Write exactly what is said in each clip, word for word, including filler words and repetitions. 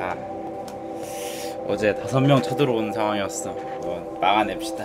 자, 어제 다섯 명 쳐들어온 상황이었어. 이건 막아냅시다.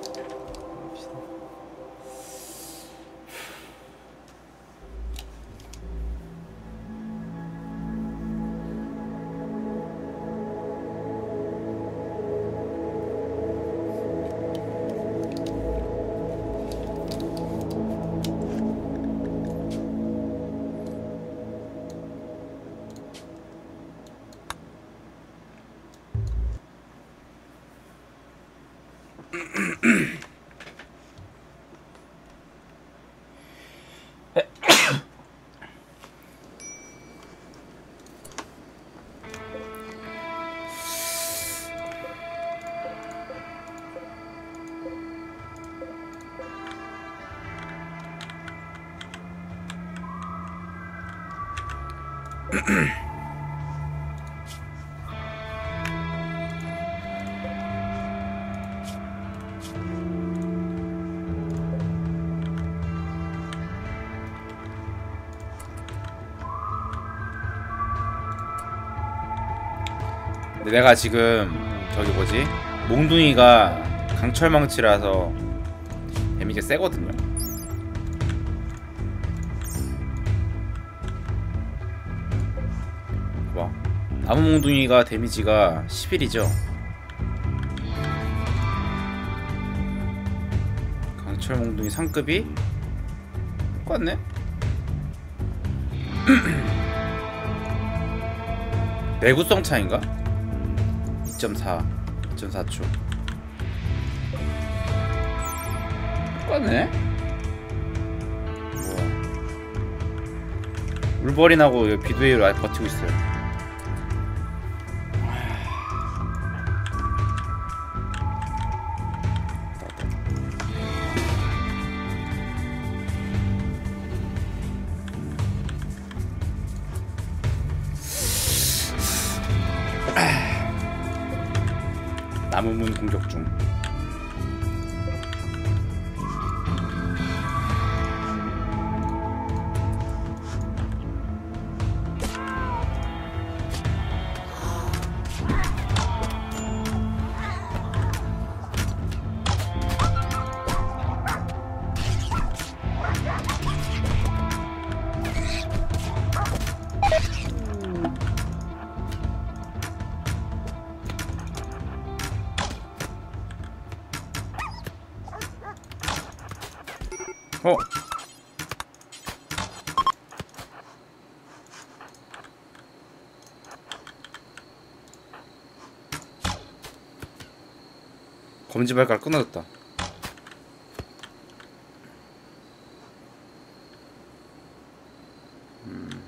근데 내가 지금 저기 뭐지? 몽둥이가 강철망치라서 데미지가 세거든요. 봐. 나무 몽둥이가 데미지가 십일이죠. 강철 몽둥이 상급이 똑같네? 내구성 차인가? 이 점 사, 이 점 사 초. 똑같네? 뭐야. 울버린하고 비드웨이로 아직 버티고 있어요. 나무문 공격 중. 어? 검지발가락 끊어졌다. 음.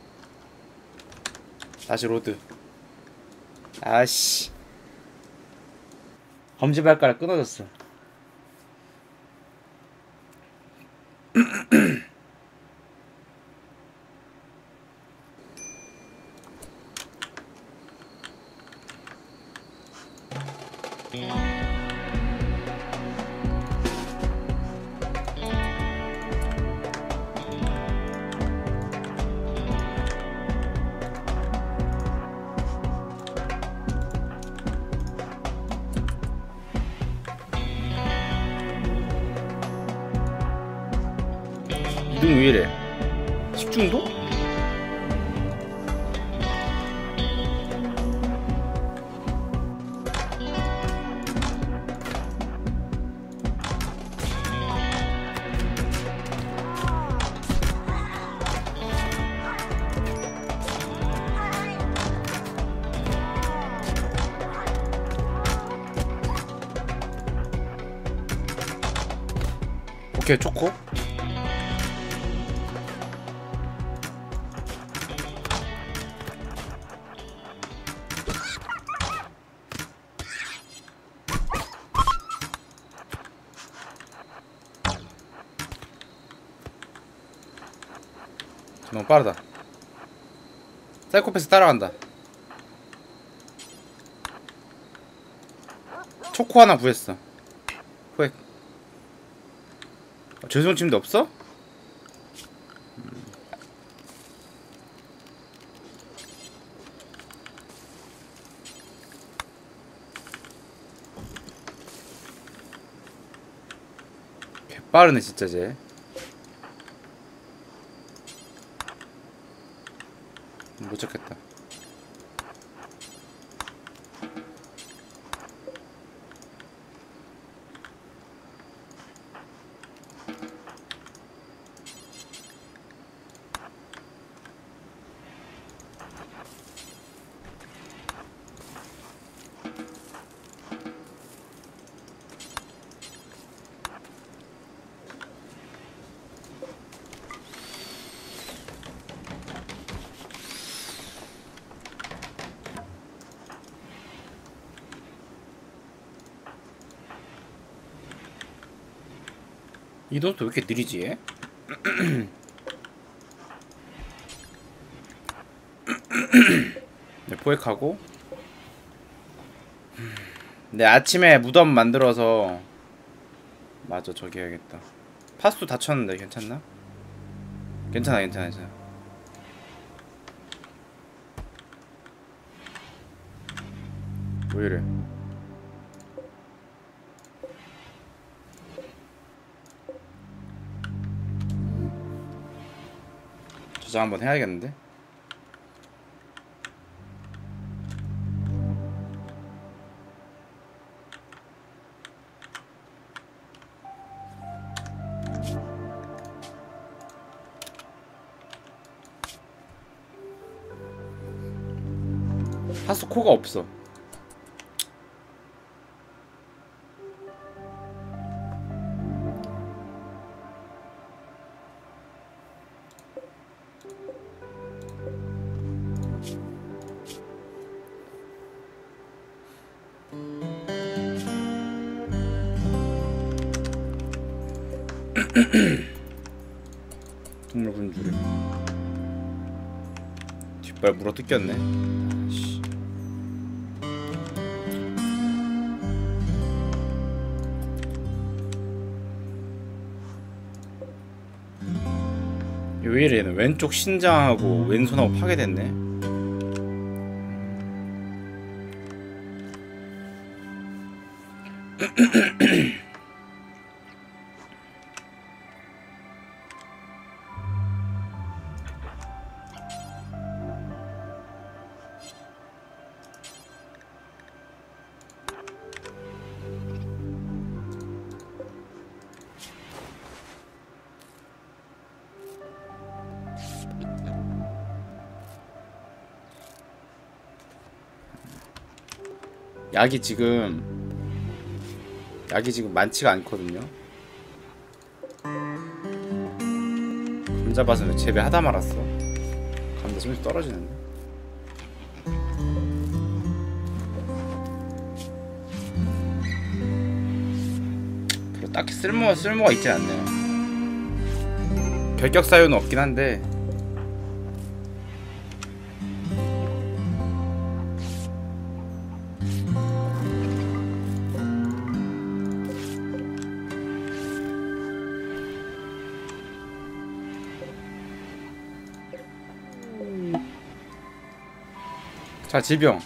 다시 로드. 아씨, 검지발가락 끊어졌어. 이동 왜 이래? 식중독? 오케이, 초코. 너무 빠르다. 사이코패스 따라간다. 초코 하나 구했어. 후액. 아, 죄송침도 없어? 음. 빠르네 진짜 쟤. 못 찾겠다. 이 돈도 왜 이렇게 느리지 얘? 네, 포획하고. 네, 아침에 무덤 만들어서. 맞아, 저기 해야겠다. 파스도 다쳤는데 괜찮나? 괜찮아 괜찮아 괜찮아. 왜 이래? 저장 한번 해야겠는데? 파스 코가 없어. 동물 군주래. 뒷발 물어 뜯겼네. 아씨. 왜 이래 얘는. 왼쪽 신장하고 왼손하고 파괴됐네. 약이 지금 약이 지금 많지가 않거든요. 감자밭은 재배하다 말았어. 감자 좀씩 떨어지는데. 별로 딱히 쓸모, 쓸모가 있진 않네요. 결격 사유는 없긴 한데. 자, 질병.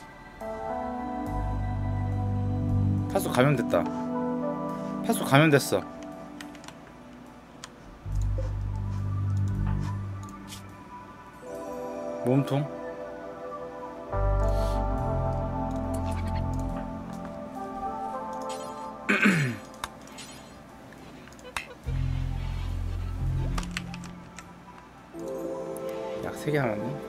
파수 감염됐다. 파수 감염됐어. 몸통. 약 세 개 남았네.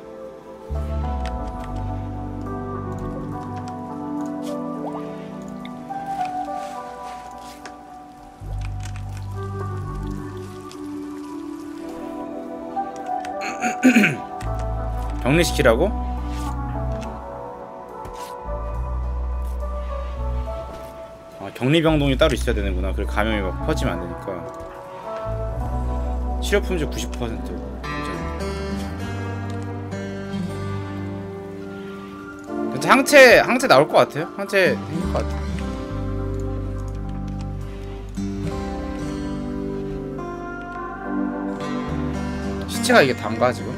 격리시키라고? 아, 격리병동이 따로 있어야 되는구나. 그래 감염이 막 퍼지면 안 되니까. 치료 품질 구십 퍼센트. 괜찮아. 항체, 항체 나올 것 같아요. 항체 생길 것 같아. 시체가 이게 단가 지금?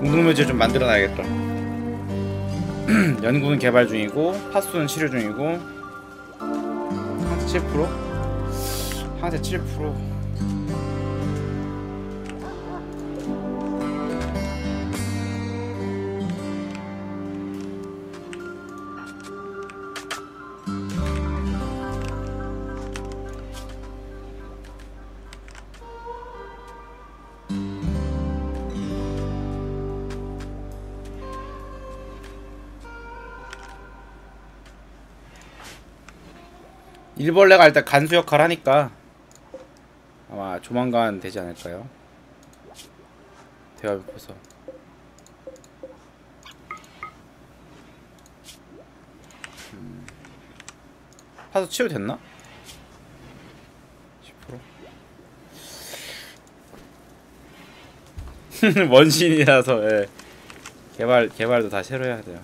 공동묘지를 좀 만들어놔야겠다. 연구는 개발 중이고 파수는 치료 중이고 항체 칠 퍼센트? 항체 칠 퍼센트. 일벌레가 일단 간수 역할 하니까 아마 조만간 되지 않을까요? 대화 뵙고서 음. 파서 치유됐나? 십 퍼센트 원신이라서 예. 개발 개발도 다 새로 해야 돼요.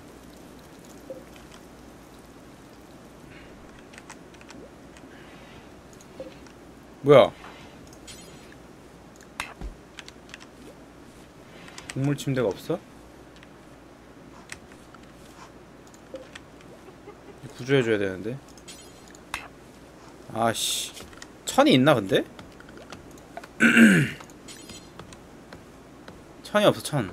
뭐야? 동물 침대가 없어? 구조해줘야 되는데. 아씨, 천이 있나 근데? 천이 없어. 천.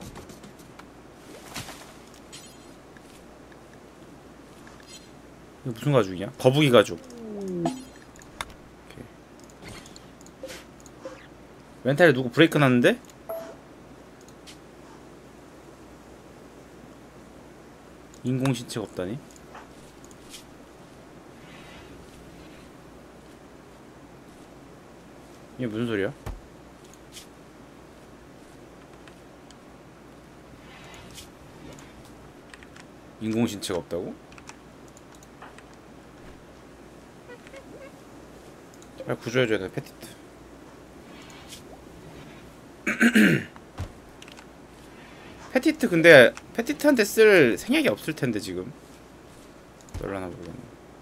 이거 무슨 가죽이야? 거북이 가죽. 멘탈에 누구 브레이크 났는데? 인공신체가 없다니? 이게 무슨 소리야? 인공신체가 없다고? 잘 구조해줘야 돼. 페티트. 페티트 근데 페티트한테 쓸 생각이 없을 텐데 지금. 널라나 모르겠네.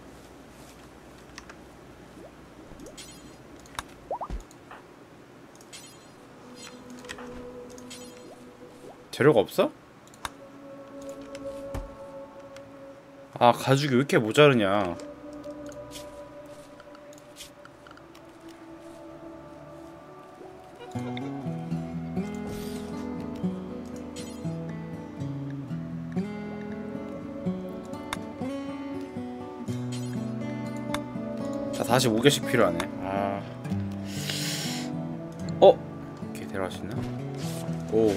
재료가 없어? 아, 가죽이 왜 이렇게 모자르냐. 자, 사십오 개씩 필요하네. 아. 어? 이렇게 데려갈 수 있나? 오.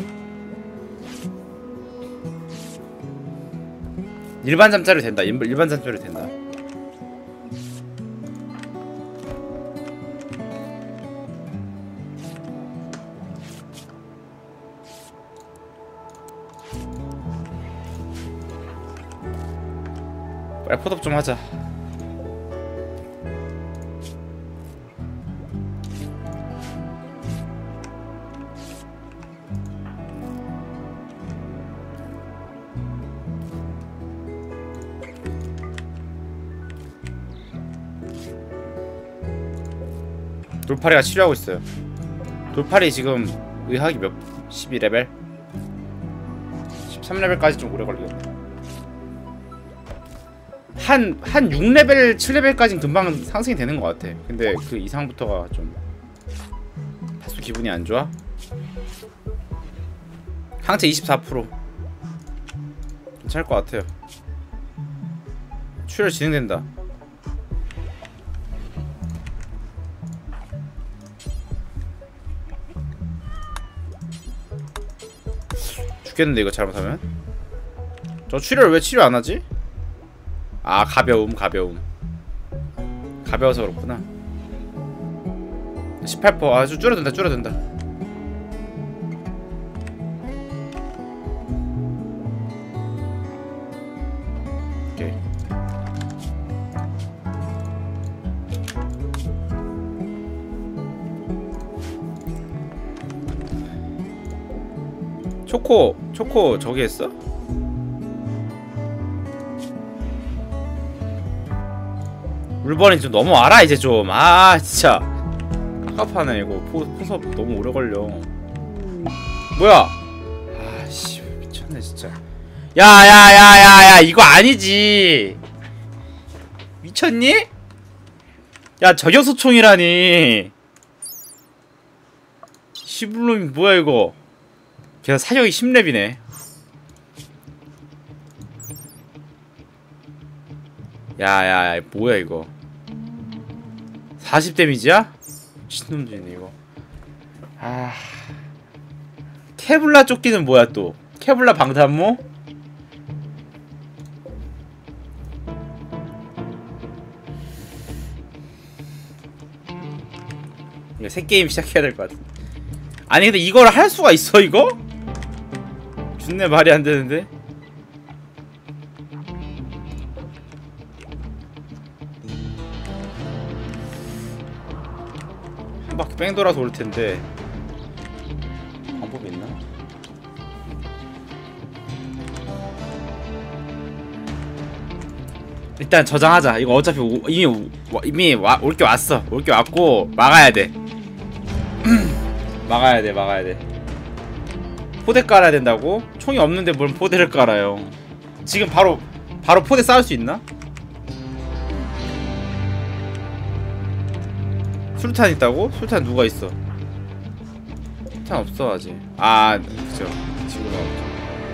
일반 잠자리 된다. 일반 잠자리 된다. 빨리 포탑 좀 하자. 돌파리가 치료하고 있어요. 돌파리 지금 의학이 몇? 십이 레벨? 십삼 레벨까지 좀 오래 걸리겠네. 한, 한 육 레벨, 칠 레벨까지는 금방 상승이 되는 것 같아. 근데 그 이상부터가 좀 다소 기분이 안 좋아? 항체 이십사 퍼센트 괜찮을 것 같아요. 출혈 진행된다. 죽겠는데 이거 잘못하면? 저 출혈 왜 치료 안 하지? 아, 가벼움 가벼움 가벼워서 그렇구나. 십팔 퍼센트 아주 줄어든다 줄어든다. 오케이. 초코 초코 저기 했어? 물버린 좀 넘어와라 이제 좀. 아 진짜 깝깝하네 이거. 포, 포섭 너무 오래걸려. 뭐야. 아 야야야야야 이거 아니지. 미쳤니? 야 저격소총이라니. 시블룸이 뭐야 이거. 걔가 사격이 십 렙이네 야야야 뭐야 이거. 사십 데미지야? 미친놈들이네 이거. 아 케블라 조끼는 뭐야 또. 케블라 방탄모? 이거 새 게임 시작해야 될 것 같아. 아니 근데 이걸 할 수가 있어 이거? 준내 말이 안 되는데. 한 바퀴 뺑 돌아서 올 텐데 방법이 있나? 일단 저장하자. 이거 어차피 오, 이미 오, 이미 올 게 왔어. 올 게 왔고 막아야 돼. 막아야 돼, 막아야 돼. 포대 깔아야 된다고? 총이 없는데 뭘 포대를 깔아요. 지금 바로 바로 포대 쌓을 수 있나? 술탄 있다고? 술탄 누가 있어? 술탄 없어 아직. 아 그죠. 지구가 없죠.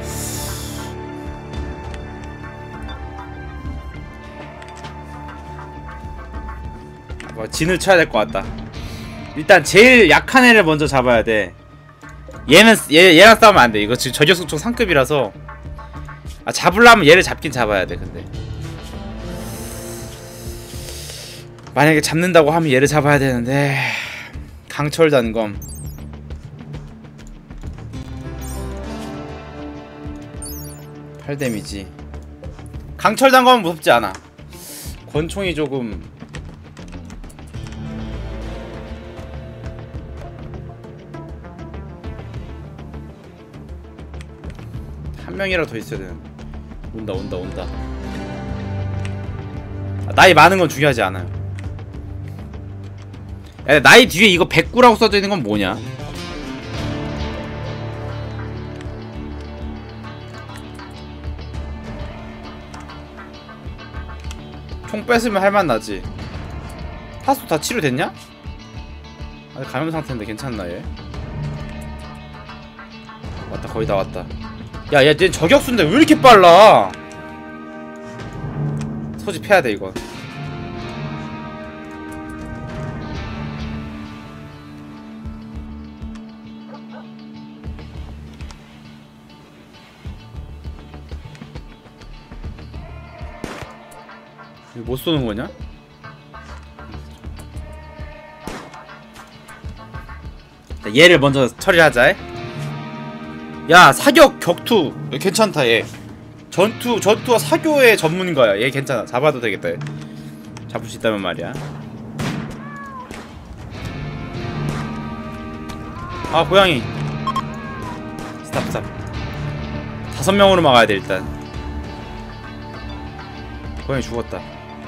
뭐 진을 쳐야 될 것 같다. 일단 제일 약한 애를 먼저 잡아야 돼. 얘는 얘 얘랑 싸우면 안 돼. 이거 지금 저격소총 상급이라서. 아 잡으려면 얘를 잡긴 잡아야 돼. 근데 만약에 잡는다고 하면 얘를 잡아야 되는데. 강철 단검. 팔 데미지. 강철 단검은 무섭지 않아. 권총이 조금. 한 명이라도 더 있어야 되는. 온다 온다 온다. 아, 나이 많은 건 중요하지 않아요. 야, 나이 뒤에 이거 백구라고 써져 있는 건 뭐냐? 총 뺐으면 할만 나지. 파수 다 치료됐냐? 아직 감염 상태인데 괜찮나 얘? 왔다 거의 다 왔다. 야, 야, 쟤 저격수인데 왜 이렇게 빨라? 소집해야 돼 이거. 이거 못 쏘는 거냐? 자, 얘를 먼저 처리하자. 야 사격 격투 괜찮다 얘. 전투 전투와 사교의 전문가야. 얘 괜찮아. 잡아도 되겠다 얘. 잡을 수 있다면 말이야. 아 고양이. 스탑 스탑. 다섯 명으로 막아야 돼 일단. 고양이 죽었다.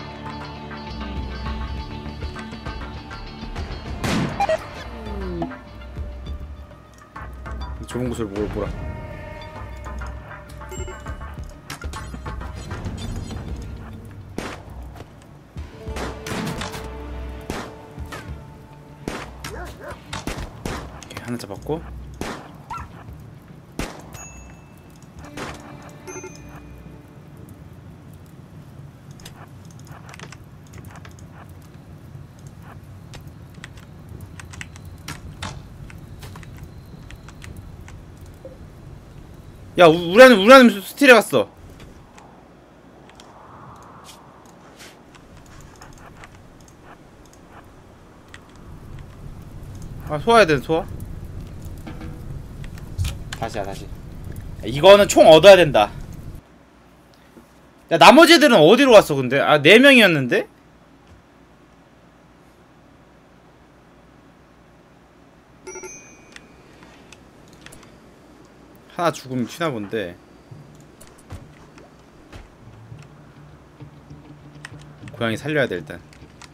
좁은 곳을 뭘 보라. 오케이, 하나 잡았고. 야, 우라는 우라는 스틸에 갔어. 아, 소화해야 돼, 소화. 다시야, 다시. 야, 이거는 총 얻어야 된다. 야, 나머지 애들은 어디로 갔어, 근데? 아, 네 명이었는데? 하나 죽으면 튀나 본데. 고양이 살려야 돼 일단.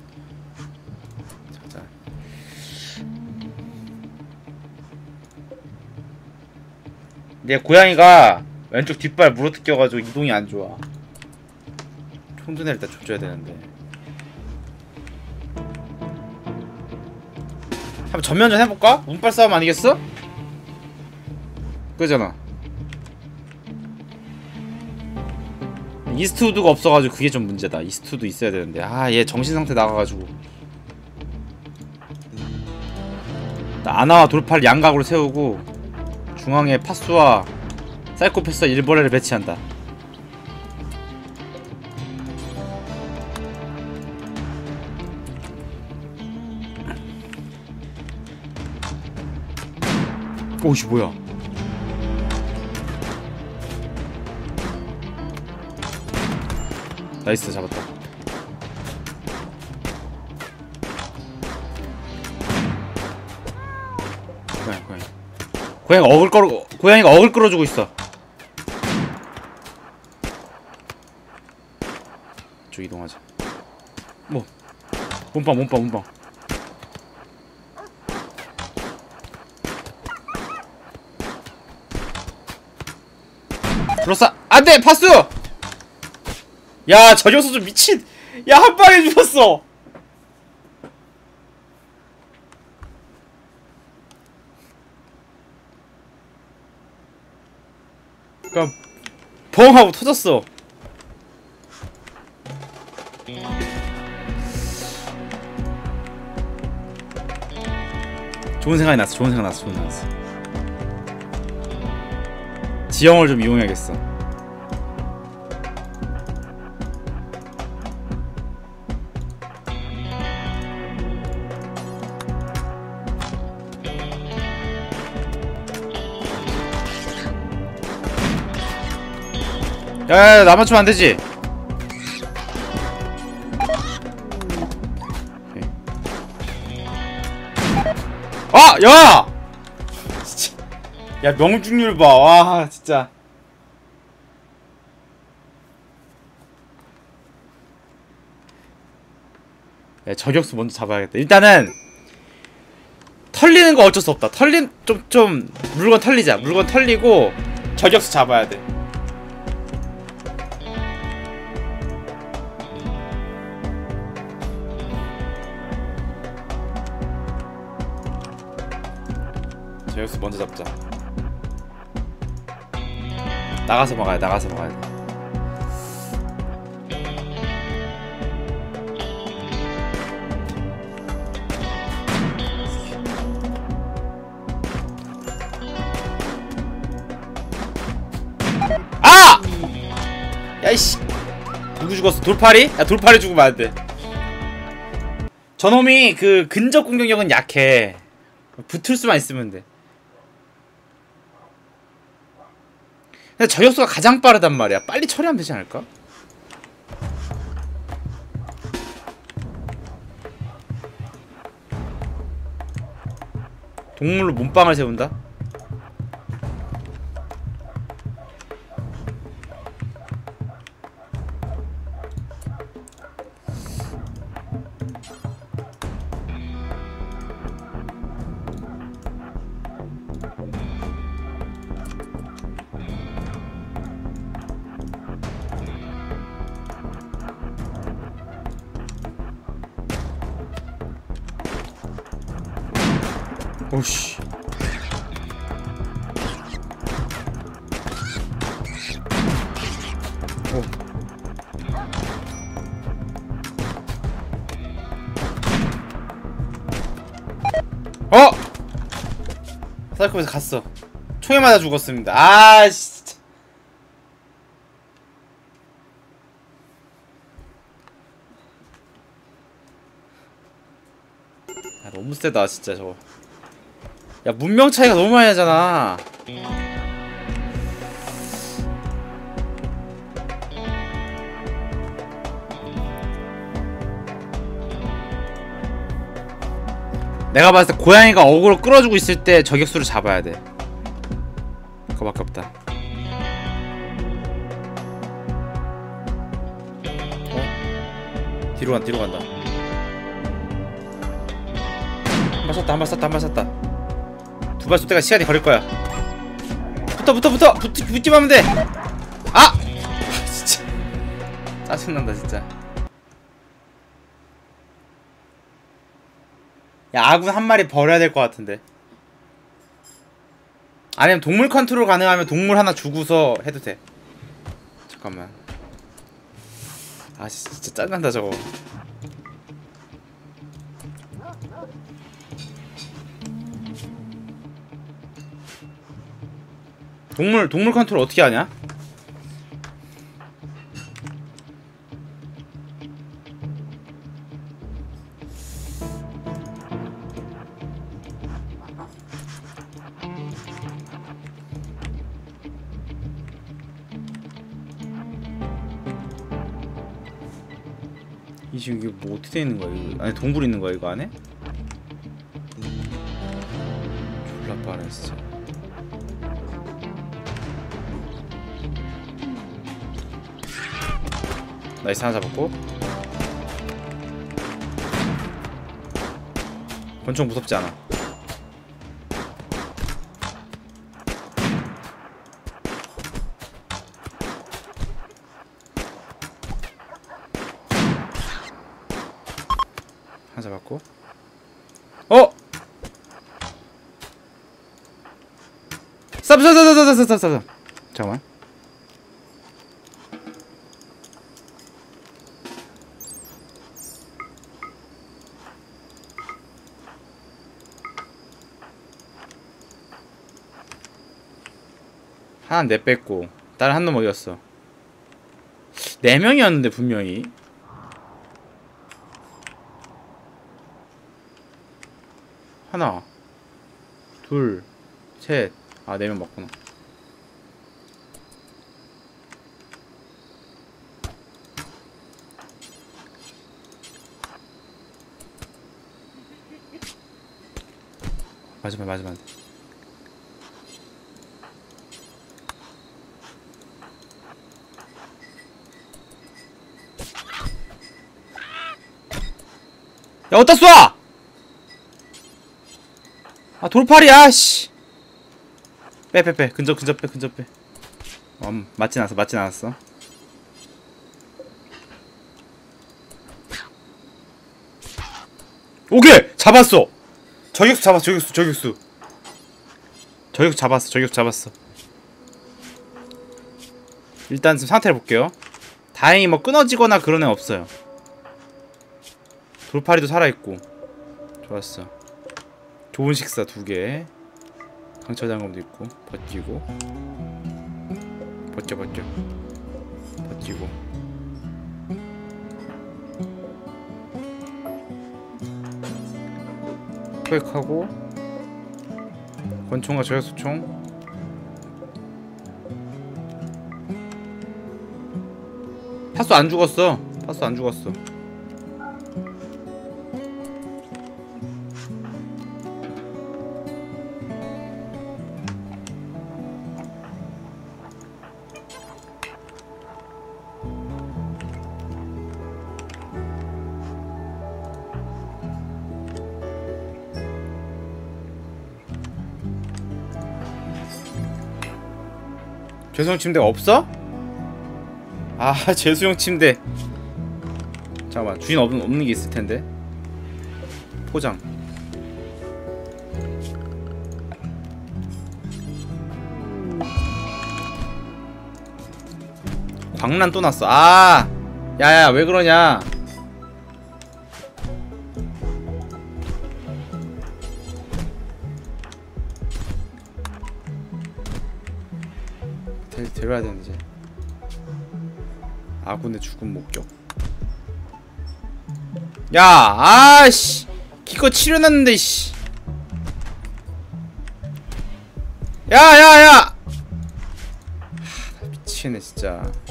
자자. 근데 고양이가 왼쪽 뒷발 물어뜯겨가지고 이동이 안 좋아. 총전에 일단 조져야 되는데. 한번 전면전 해볼까? 운빨 싸움 아니겠어? 그잖아. 이스트우드가 없어가지고 그게 좀 문제다. 이스트우드 있어야 되는데. 아, 얘 정신상태 나가가지고. 아나와 돌파를 양각으로 세우고 중앙에 파수와 사이코패스와 일벌레를 배치한다. 오씨 뭐야. 나이스, 잡았다. 고양이 고양이 고양이가 어글 끌어 고양이가 어글 끌어주고 있어. 저 이동하자. 뭐 몸빵 몸빵 몸빵. 들었어. 안돼 파수. 야 저격수 좀 미친. 야 한방에 죽었어. 그니까 벙 하고 터졌어. 좋은 생각이 났어. 좋은 생각 났어. 좋은 생각 났어. 지형을 좀 이용해야겠어. 야야야 나 맞추면 안되지. 아! 야! 진짜 야 명중률 봐. 와 진짜 야 저격수 먼저 잡아야겠다. 일단은 털리는 거 어쩔 수 없다. 털린 좀 좀 물건 털리자. 물건 털리고 저격수 잡아야 돼. 저격수 먼저 잡자. 나가서 막아야 돼. 나가서 막아야 돼. 아! 야이씨 누구 죽었어? 돌팔이? 야 돌팔이 죽으면 안돼. 저놈이 그 근접 공격력은 약해. 붙을 수만 있으면 돼. 근데 저격수가 가장 빠르단 말이야. 빨리 처리하면 되지 않을까? 동물로 몸빵을 세운다? 오씨. 오. 어! 사이코에서 갔어. 총에 맞아 죽었습니다. 아 진짜. 야 너무 세다 진짜 저거. 야 문명 차이가 너무 많이 나잖아. 내가 봤을 때 고양이가 어그로 끌어주고 있을 때 저격수를 잡아야 돼. 그거밖에 없다. 어? 뒤로 간 뒤로 간다. 한 발 쐈다 한 발 쐈다 한 발 쐈다. 두 발 쏠 때가 시간이 걸릴 거야. 붙어 붙어 붙어 붙, 붙기만 하면 돼. 아! 진짜 짜증난다 진짜. 야 아군 한 마리 버려야 될 것 같은데. 아니면 동물 컨트롤 가능하면 동물 하나 주고서 해도 돼. 잠깐만. 아 진짜 짜증난다 저거. 동물 동물 컨트롤 어떻게 하냐? 이 지금 이게 뭐 어떻게 돼 있는 거야? 이거 안에 동굴 있는 거야 이거 안에? 졸라 빠르네 진짜. 나이스 하나 잡았고. 권총 무섭지 않아. 하나 잡았고. 어! 스탑 스탑 스탑 스탑 스탑 스탑. 잠깐만. 하나 내 뺐고 다른 한 놈 어디였어? 네 명이었는데 분명히. 하나 둘 셋. 아 네 명 맞구나. 맞으면 맞으면 안돼. 야 어디다 쏴! 아 돌팔이야 씨. 빼 빼 빼 근접 근접 빼 근접 빼. 음 맞진 않았어 맞진 않았어. 오케이 잡았어. 저격수 잡았어. 저격수 저격수 저격수 잡았어. 저격수 잡았어. 일단 지금 상태를 볼게요. 다행히 뭐 끊어지거나 그런 애 없어요. 돌파리도 살아있고. 좋았어. 좋은 식사 두개. 강철장검도 있고. 버티고 버텨 버텨 버티고. 포획하고. 권총과 저격수총. 파수 안 죽었어. 파수 안 죽었어. 죄수용 침대가 없어? 아 죄수용 침대. 잠깐만 주인 없는, 없는 게 있을 텐데. 포장. 광란 또 났어. 아 야야 왜 그러냐. 데, 데려야 되는데. 아군의 죽음 목격. 야 아씨 기껏 치료났는데 씨. 야야야. 하, 미치겠네 진짜.